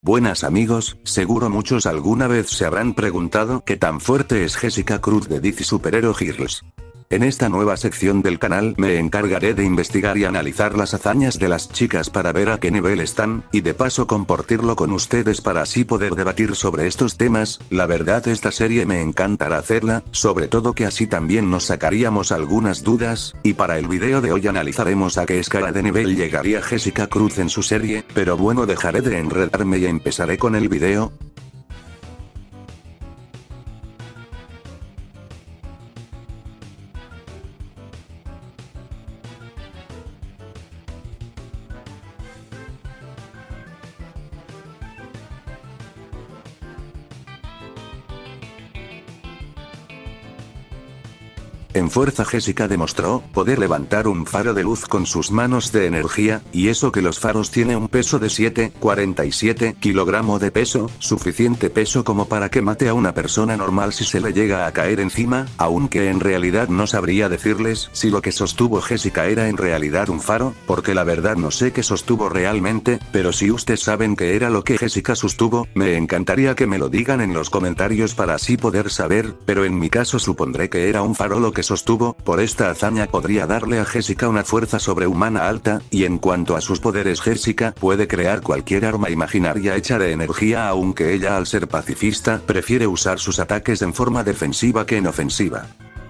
Buenas amigos, seguro muchos alguna vez se habrán preguntado qué tan fuerte es Jessica Cruz de DC Superhero Heroes. En esta nueva sección del canal me encargaré de investigar y analizar las hazañas de las chicas para ver a qué nivel están, y de paso compartirlo con ustedes para así poder debatir sobre estos temas. La verdad esta serie me encantará hacerla, sobre todo que así también nos sacaríamos algunas dudas, y para el video de hoy analizaremos a qué escala de nivel llegaría Jessica Cruz en su serie, pero bueno, dejaré de enredarme y empezaré con el video. En fuerza Jessica demostró poder levantar un faro de luz con sus manos de energía, y eso que los faros tienen un peso de 7,47 kilogramos de peso, suficiente peso como para que mate a una persona normal si se le llega a caer encima, aunque en realidad no sabría decirles si lo que sostuvo Jessica era en realidad un faro, porque la verdad no sé qué sostuvo realmente, pero si ustedes saben qué era lo que Jessica sostuvo, me encantaría que me lo digan en los comentarios para así poder saber, pero en mi caso supondré que era un faro lo que sostuvo. Por esta hazaña podría darle a Jessica una fuerza sobrehumana alta, y en cuanto a sus poderes Jessica puede crear cualquier arma imaginaria hecha de energía, aunque ella al ser pacifista prefiere usar sus ataques en forma defensiva que en ofensiva.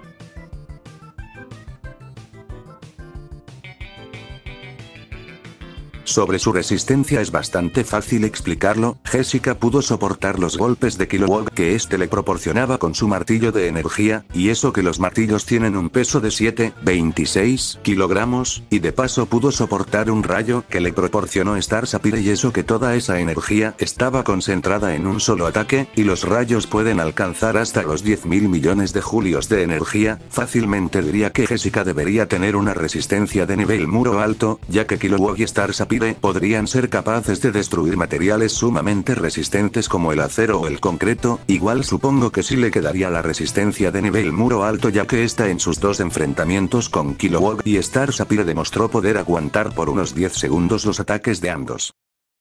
Sobre su resistencia es bastante fácil explicarlo. Jessica pudo soportar los golpes de Kilowog que este le proporcionaba con su martillo de energía, y eso que los martillos tienen un peso de 7,26 kilogramos, y de paso pudo soportar un rayo que le proporcionó Star Sapphire, y eso que toda esa energía estaba concentrada en un solo ataque, y los rayos pueden alcanzar hasta los 10.000 millones de julios de energía. Fácilmente diría que Jessica debería tener una resistencia de nivel muro alto, ya que Kilowog y Star Sapphire podrían ser capaces de destruir materiales sumamente resistentes como el acero o el concreto. Igual supongo que sí le quedaría la resistencia de nivel muro alto, ya que esta en sus dos enfrentamientos con Kilowog y Star Sapphire demostró poder aguantar por unos 10 segundos los ataques de ambos.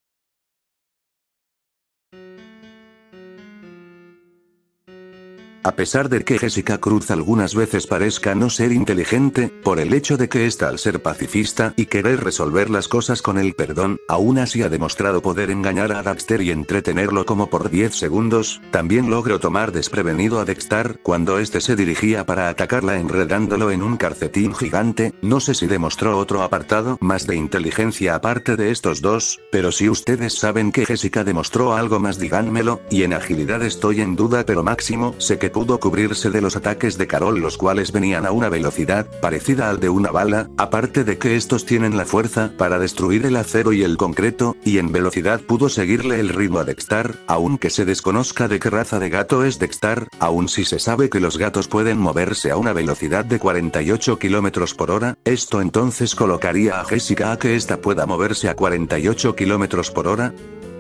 A pesar de que Jessica Cruz algunas veces parezca no ser inteligente, por el hecho de que está al ser pacifista y querer resolver las cosas con el perdón, aún así ha demostrado poder engañar a Daxter y entretenerlo como por 10 segundos, también logró tomar desprevenido a Dexter cuando este se dirigía para atacarla enredándolo en un calcetín gigante. No sé si demostró otro apartado más de inteligencia aparte de estos dos, pero si ustedes saben que Jessica demostró algo más díganmelo, y en agilidad estoy en duda, pero máximo sé que pudo cubrirse de los ataques de Carol, los cuales venían a una velocidad parecida al de una bala, aparte de que estos tienen la fuerza para destruir el acero y el concreto, y en velocidad pudo seguirle el ritmo a Dexter, aunque se desconozca de qué raza de gato es Dexter, aún si se sabe que los gatos pueden moverse a una velocidad de 48 kilómetros por hora, esto entonces colocaría a Jessica a que ésta pueda moverse a 48 kilómetros por hora.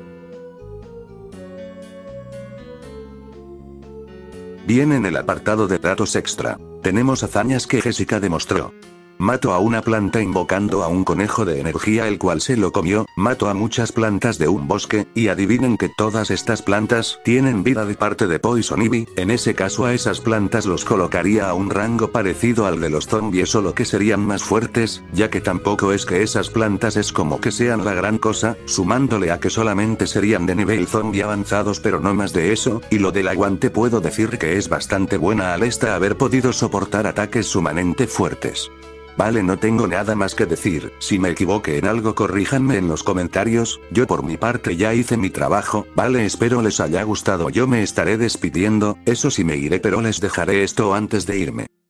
Bien, en el apartado de datos extra, tenemos hazañas que Jessica demostró. Mató a una planta invocando a un conejo de energía, el cual se lo comió. Mató a muchas plantas de un bosque, y adivinen que todas estas plantas tienen vida de parte de Poison Ivy. En ese caso a esas plantas los colocaría a un rango parecido al de los zombies, solo que serían más fuertes, ya que tampoco es que esas plantas es como que sean la gran cosa, sumándole a que solamente serían de nivel zombie avanzados, pero no más de eso. Y lo del aguante puedo decir que es bastante buena al esta haber podido soportar ataques sumamente fuertes. Vale, no tengo nada más que decir. Si me equivoqué en algo corríjanme en los comentarios. Yo por mi parte ya hice mi trabajo. Vale, espero les haya gustado. Yo me estaré despidiendo, eso sí me iré, pero les dejaré esto antes de irme.